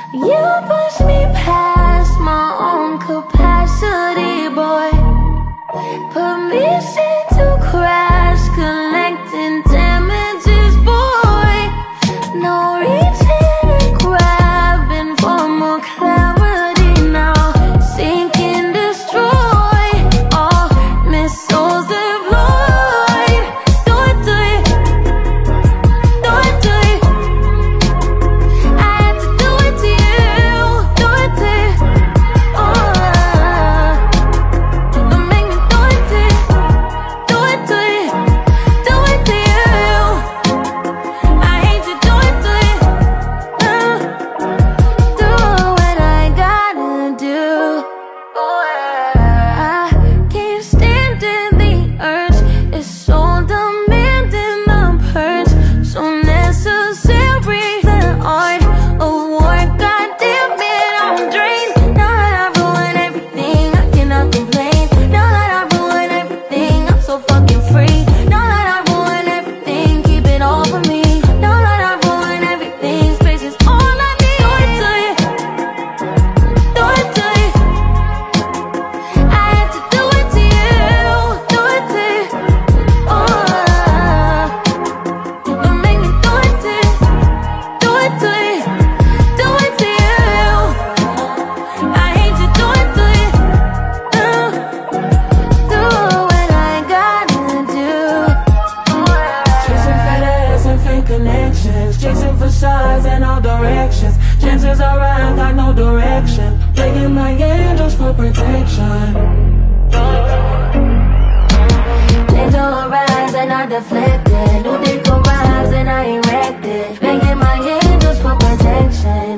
You push me past my own capacity, boy. Permission to crash, collecting damages, boy. No reaching and grabbing for more clarity now. Seek and destroy all missiles deployed. Do it, do it. Do it, do it. I had to do it to you. Do it to you. Don't make me do it to you. Do it to you. Do it to you. I hate to do it to you. Do what I gotta do. I can't stand in the urge. It's so demanding, the purge. So necessary, the art of war. God damn it, I'm drained. Now that I've ruined everything, I cannot complain. Now that I've ruined everything, I'm so fucking free. Now that I've ruined everything, keep it all for me. Now that I've ruined everything, space is all I need. Do it to you. Do it to you. I had to do it to you. Do it to you. Don't make me do it to you. Do it to you. Do it to you. I hate to do it to you. Do what I gotta do. Chasing fat ass and fake connections, chasing facades in all directions. Chances are I got no direction, begging my angels for protection. Angel arrives and I deflected. New dick arrives and I erected. Begging my angels for protection.